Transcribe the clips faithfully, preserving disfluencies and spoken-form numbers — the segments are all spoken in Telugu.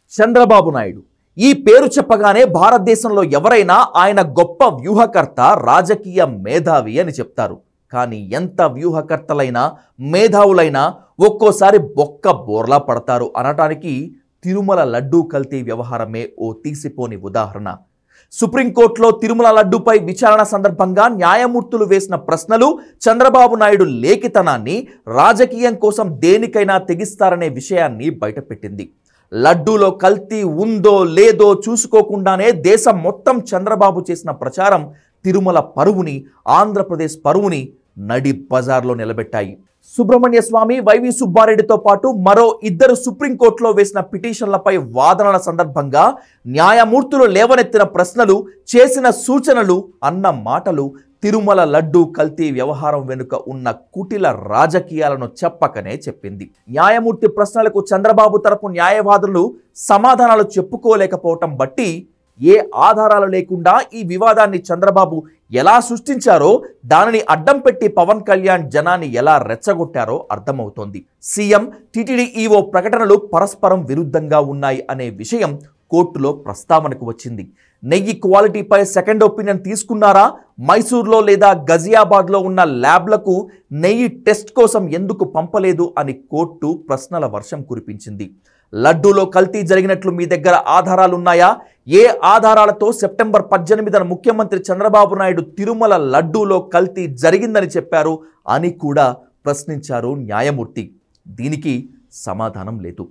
చంద్రబాబు నాయుడు ఈ పేరు చెప్పగానే భారతదేశంలో ఎవరైనా ఆయన గొప్ప వ్యూహకర్త, రాజకీయ మేధావి అని చెప్తారు. కానీ ఎంత వ్యూహకర్తలైనా మేధావులైనా ఒక్కోసారి బొక్క బోర్లా పడతారు అనటానికి తిరుమల లడ్డూ కల్తీ వ్యవహారమే ఓ తీసిపోని ఉదాహరణ. సుప్రీంకోర్టులో తిరుమల లడ్డూపై విచారణ సందర్భంగా న్యాయమూర్తులు వేసిన ప్రశ్నలు చంద్రబాబు నాయుడు లేఖితనాన్ని, రాజకీయం కోసం దేనికైనా తెగిస్తారనే విషయాన్ని బయటపెట్టింది. లడ్డూలో కల్తీ ఉందో లేదో చూసుకోకుండానే దేశం మొత్తం చంద్రబాబు చేసిన ప్రచారం తిరుమల పరువుని, ఆంధ్రప్రదేశ్ పరువుని నడి బజార్లో నిలబెట్టాయి. సుబ్రహ్మణ్య స్వామి, వైవి సుబ్బారెడ్డితో పాటు మరో ఇద్దరు సుప్రీంకోర్టులో వేసిన పిటిషన్లపై వాదనల సందర్భంగా న్యాయమూర్తులు లేవనెత్తిన ప్రశ్నలు, చేసిన సూచనలు, అన్న మాటలు తిరుమల లడ్డూ కల్తీ వ్యవహారం వెనుక ఉన్న కుటిల రాజకీయాలను చెప్పకనే చెప్పింది. న్యాయమూర్తి ప్రశ్నలకు చంద్రబాబు తరపు న్యాయవాదులు సమాధానాలు చెప్పుకోలేకపోవటం బట్టి ఏ ఆధారాలు లేకుండా ఈ వివాదాన్ని చంద్రబాబు ఎలా సృష్టించారో, దానిని అడ్డం పెట్టి పవన్ కళ్యాణ్ జనాన్ని ఎలా రెచ్చగొట్టారో అర్థమవుతోంది. సీఎం, టీటీడీ ఈవో ప్రకటనలు పరస్పరం విరుద్ధంగా ఉన్నాయి అనే విషయం కోర్టులో ప్రస్తావనకు వచ్చింది. నెయ్యి క్వాలిటీపై సెకండ్ ఒపీనియన్ తీసుకున్నారా? మైసూర్లో లేదా గజియాబాద్లో ఉన్న ల్యాబ్లకు నెయ్యి టెస్ట్ కోసం ఎందుకు పంపలేదు అని కోర్టు ప్రశ్నల వర్షం కురిపించింది. లడ్డూలో కల్తీ జరిగినట్లు మీ దగ్గర ఆధారాలున్నాయా? ఏ ఆధారాలతో సెప్టెంబర్ పద్దెనిమిదిన ముఖ్యమంత్రి చంద్రబాబు నాయుడు తిరుమల లడ్డూలో కల్తీ జరిగిందని చెప్పారు అని కూడా ప్రశ్నించారు న్యాయమూర్తి. దీనికి సమాధానం లేదు.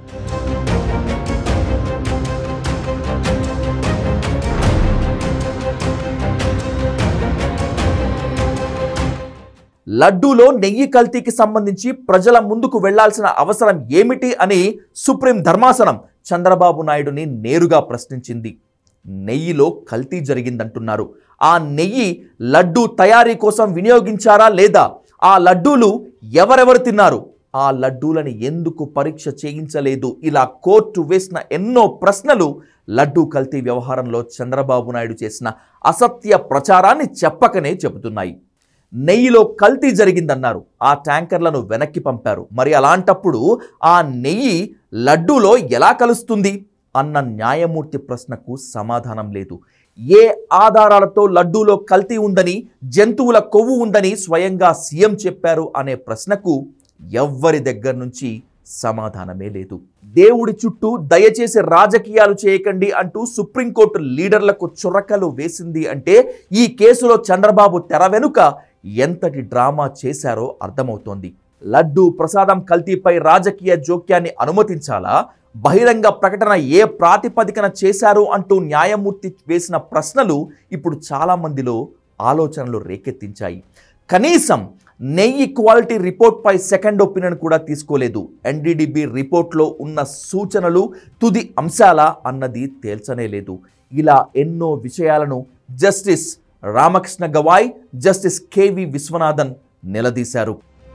లడ్డూలో నెయ్యి కల్తీకి సంబంధించి ప్రజల ముందుకు వెళ్లాల్సిన అవసరం ఏమిటి అని సుప్రీం ధర్మాసనం చంద్రబాబు నాయుడుని నేరుగా ప్రశ్నించింది. నెయ్యిలో కల్తీ జరిగిందంటున్నారు. ఆ నెయ్యి లడ్డూ తయారీ కోసం వినియోగించారా లేదా? ఆ లడ్డూలు ఎవరెవరు తిన్నారు? ఆ లడ్డూలని ఎందుకు పరీక్ష చేయించలేదు? ఇలా కోర్టు వేసిన ఎన్నో ప్రశ్నలు లడ్డూ కల్తీ వ్యవహారంలో చంద్రబాబు నాయుడు చేసిన అసత్య ప్రచారాన్ని చెప్పకనే చెబుతున్నాయి. నెయ్యిలో కల్తీ జరిగిందన్నారు. ఆ ట్యాంకర్లను వెనక్కి పంపారు. మరి అలాంటప్పుడు ఆ నెయ్యి లడ్డూలో ఎలా కలుస్తుంది అన్న న్యాయమూర్తి ప్రశ్నకు సమాధానం లేదు. ఏ ఆధారాలతో లడ్డూలో కల్తీ ఉందని, జంతువుల కొవ్వు ఉందని స్వయంగా సీఎం చెప్పారు అనే ప్రశ్నకు ఎవ్వరి దగ్గర నుంచి సమాధానమే లేదు. దేవుడి చుట్టూ దయచేసి రాజకీయాలు చేయకండి అంటూ సుప్రీంకోర్టు లీడర్లకు చురకలు వేసింది అంటే ఈ కేసులో చంద్రబాబు తెర వెనుక ఎంతటి డ్రామా చేశారో అర్థమవుతోంది. లడ్డూ ప్రసాదం కల్తీపై రాజకీయ జోక్యాన్ని అనుమతించాలా? బహిరంగ ప్రకటన ఏ ప్రాతిపదికన చేశారు అంటూ న్యాయమూర్తి వేసిన ప్రశ్నలు ఇప్పుడు చాలా మందిలో ఆలోచనలు రేకెత్తించాయి. కనీసం నెయ్యి క్వాలిటీ రిపోర్ట్పై సెకండ్ ఒపీనియన్ కూడా తీసుకోలేదు. ఎన్డీడీబీ రిపోర్ట్లో ఉన్న సూచనలు తుది అంశాలా అన్నది తేల్చనే లేదు. ఇలా ఎన్నో విషయాలను justice Ramakrishna Gavai, justice K V Viswanathan నిలదీశారు.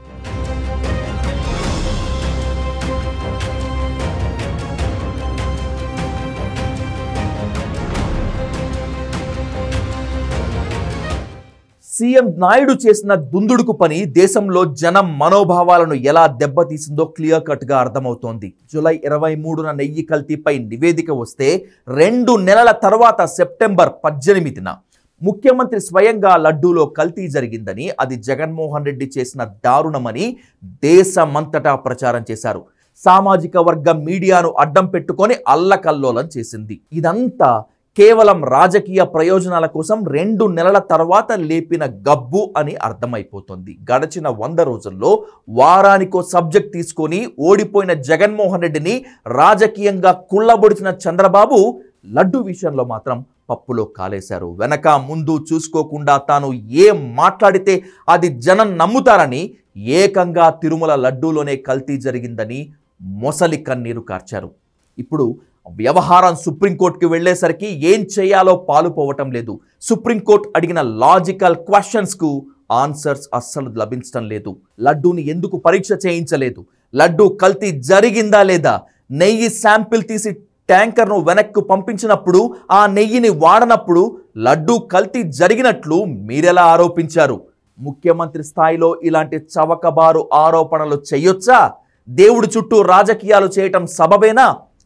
సీఎం నాయుడు చేసిన దుందుడుకు పని దేశంలో జనం మనోభావాలను ఎలా దెబ్బతీసిందో క్లియర్ కట్గా అర్థమవుతోంది. జూలై ఇరవై మూడున నెయ్యి కల్తీపై నివేదిక వస్తే రెండు నెలల తర్వాత సెప్టెంబర్ పద్దెనిమిదిన ముఖ్యమంత్రి స్వయంగా లడ్డూలో కల్తీ జరిగిందని, అది జగన్మోహన్ రెడ్డి చేసిన దారుణమని దేశమంతటా ప్రచారం చేశారు. సామాజిక వర్గ మీడియాను అడ్డం పెట్టుకొని అల్లకల్లోలం చేసింది. ఇదంతా కేవలం రాజకీయ ప్రయోజనాల కోసం రెండు నెలల తర్వాత లేపిన గబ్బు అని అర్థమైపోతుంది. గడిచిన వంద రోజుల్లో వారానికో సబ్జెక్ట్ తీసుకొని ఓడిపోయిన జగన్మోహన్ రెడ్డిని రాజకీయంగా కుళ్ళబొడిచిన చంద్రబాబు లడ్డు విషయంలో మాత్రం పప్పులో కాలేశారు. వెనక ముందు చూసుకోకుండా తాను ఏం మాట్లాడితే అది జనం నమ్ముతారని ఏకంగా తిరుమల లడ్డూలోనే కల్తీ జరిగిందని మొసలి కన్నీరు కార్చారు. ఇప్పుడు వ్యవహారం సుప్రీంకోర్టుకి వెళ్లేసరికి ఏం చేయాలో పాలుపోవటం లేదు. సుప్రీంకోర్టు అడిగిన లాజికల్ క్వశ్చన్స్కు ఆన్సర్స్ అస్సలు లభించడం లేదు. లడ్డూని ఎందుకు పరీక్ష చేయించలేదు? లడ్డూ కల్తీ జరిగిందా లేదా? నెయ్యి శాంపిల్ తీసి ట్యాంకర్ను వెనక్కు పంపించినప్పుడు, ఆ నెయ్యిని వాడనప్పుడు లడ్డూ కల్తీ జరిగినట్లు మీరెలా ఆరోపించారు? ముఖ్యమంత్రి స్థాయిలో ఇలాంటి చవకబారు ఆరోపణలు చేయొచ్చా? దేవుడి చుట్టూ రాజకీయాలు చేయటం సబబేనా?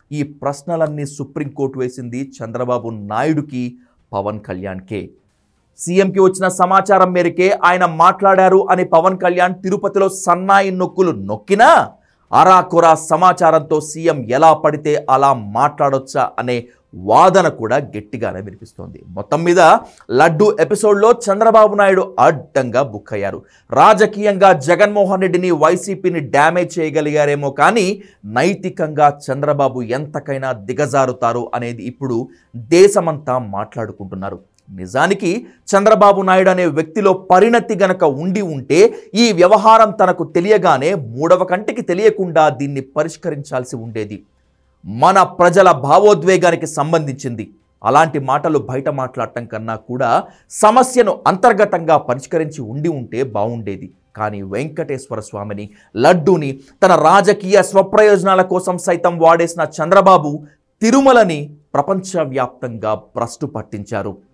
ఈ ప్రశ్నలన్నీ సుప్రీంకోర్టు వేసింది చంద్రబాబు నాయుడుకి, పవన్ కళ్యాణ్కే. సీఎంకి వచ్చిన సమాచారం మేరకే ఆయన మాట్లాడారు అని పవన్ కళ్యాణ్ తిరుపతిలో సన్నాయి నొక్కులు నొక్కినా అరాకొరా సమాచారంతో సీఎం ఎలా పడితే అలా మాట్లాడొచ్చా అనే వాదన కూడా గట్టిగానే వినిపిస్తోంది. మొత్తం మీద లడ్డు ఎపిసోడ్లో చంద్రబాబు నాయుడు అడ్డంగా బుక్ అయ్యారు. రాజకీయంగా జగన్మోహన్ రెడ్డిని, వైసీపీని డ్యామేజ్ చేయగలిగారేమో కానీ నైతికంగా చంద్రబాబు ఎంతకైనా దిగజారుతారు అనేది ఇప్పుడు దేశమంతా మాట్లాడుకుంటున్నారు. నిజానికి చంద్రబాబు నాయుడు అనే వ్యక్తిలో పరిణతి గనక ఉండి ఉంటే ఈ వ్యవహారం తనకు తెలియగానే మూడవ కంటికి తెలియకుండా దీన్ని పరిష్కరించాల్సి ఉండేది. మన ప్రజల భావోద్వేగానికి సంబంధించింది. అలాంటి మాటలు బయట మాట్లాడటం కన్నా కూడా సమస్యను అంతర్గతంగా పరిష్కరించి ఉండి ఉంటే బాగుండేది. కానీ వెంకటేశ్వర స్వామిని, లడ్డూని తన రాజకీయ స్వప్రయోజనాల కోసం సైతం వాడేసిన చంద్రబాబు తిరుమలని ప్రపంచవ్యాప్తంగా భ్రష్టు పట్టించారు.